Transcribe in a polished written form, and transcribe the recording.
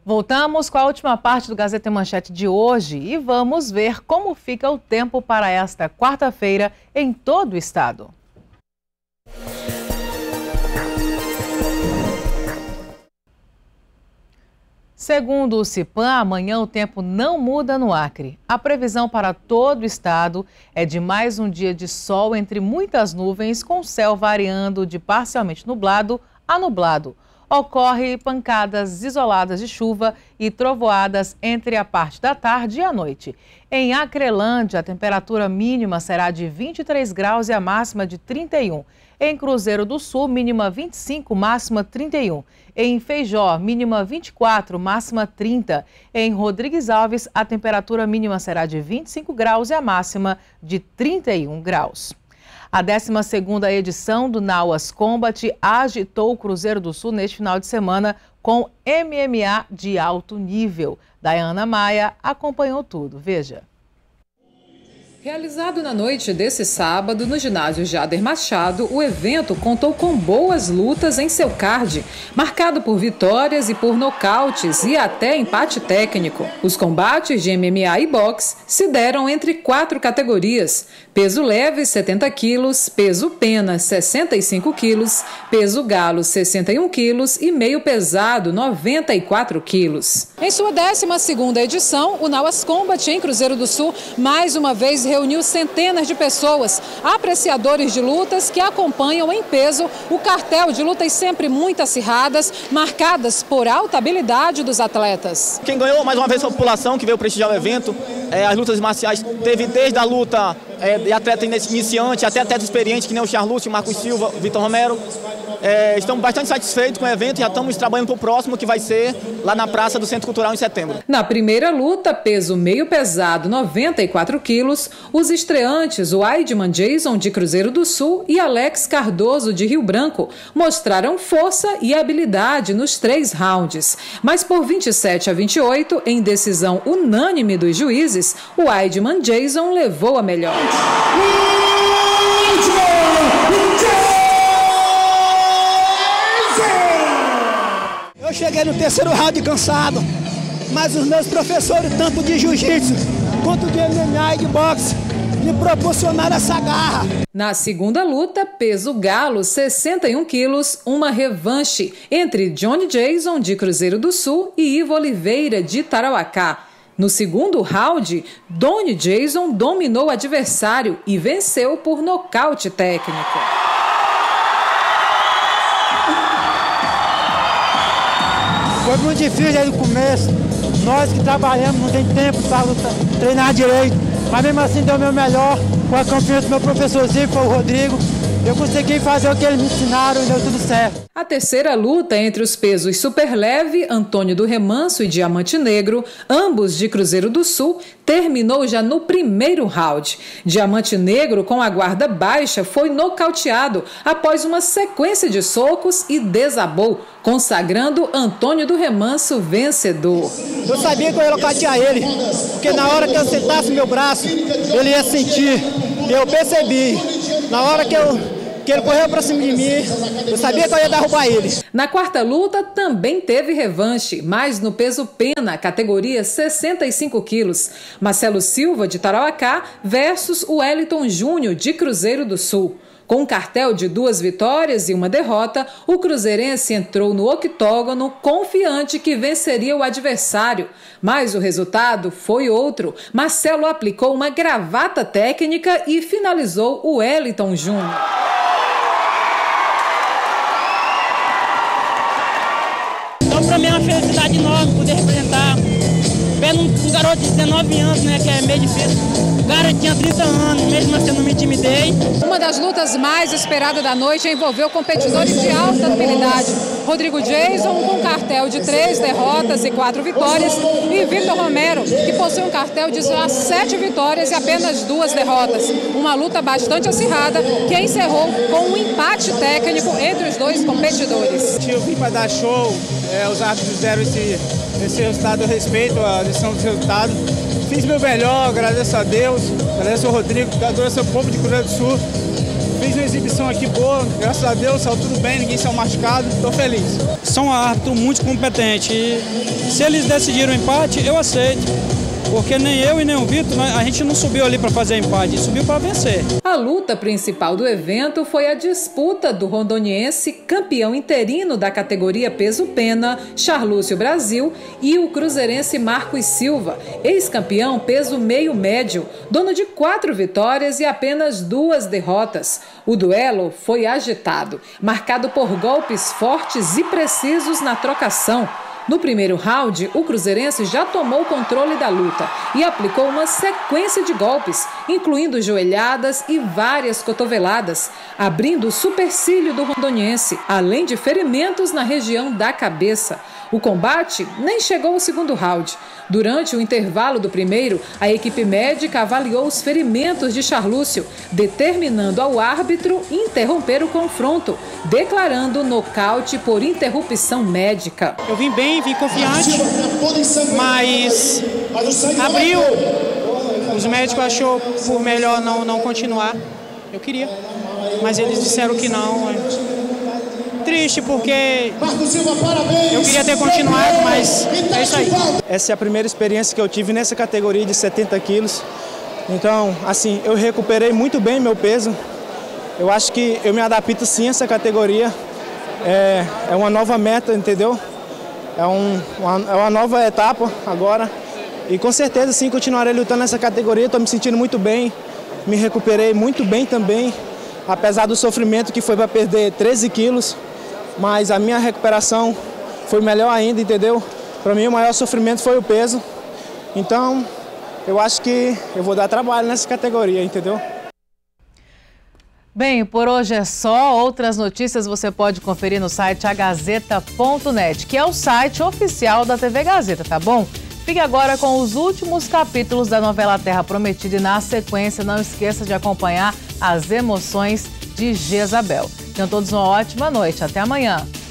Voltamos com a última parte do Gazeta em Manchete de hoje e vamos ver como fica o tempo para esta quarta-feira em todo o estado. Segundo o Cipan, amanhã o tempo não muda no Acre. A previsão para todo o estado é de mais um dia de sol entre muitas nuvens, com o céu variando de parcialmente nublado a nublado. Ocorre pancadas isoladas de chuva e trovoadas entre a parte da tarde e a noite. Em Acrelândia, a temperatura mínima será de 23 graus e a máxima de 31. Em Cruzeiro do Sul, mínima 25, máxima 31. Em Feijó, mínima 24, máxima 30. Em Rodrigues Alves, a temperatura mínima será de 25 graus e a máxima de 31 graus. A 12ª edição do Nauas Combat agitou o Cruzeiro do Sul neste final de semana com MMA de alto nível. Dayana Maia acompanhou tudo. Veja. Realizado na noite desse sábado no ginásio Jader Machado, o evento contou com boas lutas em seu card, marcado por vitórias e por nocautes e até empate técnico. Os combates de MMA e boxe se deram entre 4 categorias: peso leve 70 quilos, peso pena 65 quilos, peso galo 61 quilos e meio pesado 94 quilos. Em sua 12ª edição, o Nauas Combat em Cruzeiro do Sul mais uma vez reuniu centenas de pessoas, apreciadores de lutas que acompanham em peso o cartel de lutas sempre muito acirradas, marcadas por alta habilidade dos atletas. Quem ganhou mais uma vez foi a população que veio prestigiar o evento. As lutas marciais teve desde a luta de atleta iniciante até atleta experiente, que nem o Charlúcio, o Marcos Silva, o Vitor Romero. Estamos bastante satisfeitos com o evento e já estamos trabalhando para o próximo, que vai ser lá na Praça do Centro Cultural em setembro. Na primeira luta, peso meio pesado 94 quilos, os estreantes, o Aidman Jason de Cruzeiro do Sul e Alex Cardoso de Rio Branco, mostraram força e habilidade nos 3 rounds. Mas por 27-28, em decisão unânime dos juízes, o Aidman Jason levou a melhor. Eu cheguei no 3º round cansado, mas os meus professores, tanto de jiu-jitsu quanto de MMA e de boxe, me proporcionaram essa garra. Na segunda luta, peso galo 61 quilos, uma revanche entre Johnny Jason de Cruzeiro do Sul e Ivo Oliveira de Tarauacá. No segundo round, Johnny Jason dominou o adversário e venceu por nocaute técnico. Foi muito difícil desde o começo. Nós que trabalhamos não tem tempo para treinar direito. Mas mesmo assim deu o meu melhor, com a confiança do meu professorzinho, foi o Rodrigo. Eu consegui fazer o que eles me ensinaram e deu tudo certo. A terceira luta entre os pesos superleve, Antônio do Remanso e Diamante Negro, ambos de Cruzeiro do Sul, terminou já no primeiro round. Diamante Negro, com a guarda baixa, foi nocauteado após uma sequência de socos e desabou, consagrando Antônio do Remanso vencedor. Eu sabia que eu ia nocautear ele, porque na hora que eu sentasse meu braço, ele ia sentir. E eu percebi, na hora que ele correu para cima de mim, eu sabia que eu ia derrubar ele. Na quarta luta também teve revanche, mas no peso pena, categoria 65 quilos. Marcelo Silva, de Tarauacá, versus o Wellington Júnior, de Cruzeiro do Sul. Com um cartel de 2 vitórias e 1 derrota, o cruzeirense entrou no octógono confiante que venceria o adversário. Mas o resultado foi outro. Marcelo aplicou uma gravata técnica e finalizou o Wellington Júnior. Então, para mim é uma felicidade enorme poder representar um garoto de 19 anos, né, que é meio difícil. O cara tinha 30 anos, mesmo assim eu não me intimidei. Uma das lutas mais esperadas da noite envolveu competidores de alta habilidade. Rodrigo Jason, com um cartel de 3 derrotas e 4 vitórias, e Vitor Romero, que possui um cartel de 7 vitórias e apenas 2 derrotas. Uma luta bastante acirrada que encerrou com um empate técnico entre os 2 competidores. Eu vim para dar show, os árbitros fizeram esse resultado, eu respeito a decisão do resultado. Fiz meu melhor, agradeço a Deus, agradeço ao Rodrigo, agradeço ao povo de Cruzeiro do Sul. Fiz uma exibição aqui boa, graças a Deus, saiu tudo bem, ninguém saiu machucado, estou feliz. São um árbitro muito competente e se eles decidiram empate, eu aceito. Porque nem eu e nem o Vitor, a gente não subiu ali para fazer empate, subiu para vencer. A luta principal do evento foi a disputa do rondoniense, campeão interino da categoria peso-pena, Charlúcio Brasil, e o cruzeirense Marcos Silva, ex-campeão peso meio-médio, dono de 4 vitórias e apenas 2 derrotas. O duelo foi agitado, marcado por golpes fortes e precisos na trocação. No primeiro round, o cruzeirense já tomou o controle da luta e aplicou uma sequência de golpes, incluindo joelhadas e várias cotoveladas, abrindo o supercílio do rondoniense, além de ferimentos na região da cabeça. O combate nem chegou ao segundo round. Durante o intervalo do primeiro, a equipe médica avaliou os ferimentos de Charlúcio, determinando ao árbitro interromper o confronto, declarando nocaute por interrupção médica. Eu vim bem, vim confiante, mas abriu. Os médicos achou por melhor não continuar. Eu queria, mas eles disseram que não. Triste porque eu queria ter continuado, mas é isso aí. Essa é a primeira experiência que eu tive nessa categoria de 70 quilos. Então, assim, eu recuperei muito bem meu peso. Eu acho que eu me adapto sim a essa categoria. É uma nova meta, entendeu? É uma nova etapa agora. E com certeza sim, continuarei lutando nessa categoria. Estou me sentindo muito bem, me recuperei muito bem também. Apesar do sofrimento que foi para perder 13 quilos. Mas a minha recuperação foi melhor ainda, entendeu? Para mim o maior sofrimento foi o peso. Então, eu acho que eu vou dar trabalho nessa categoria, entendeu? Bem, por hoje é só. Outras notícias você pode conferir no site agazeta.net, que é o site oficial da TV Gazeta, tá bom? Fique agora com os últimos capítulos da novela Terra Prometida e na sequência não esqueça de acompanhar as emoções de Jezabel. Tenham todos uma ótima noite. Até amanhã.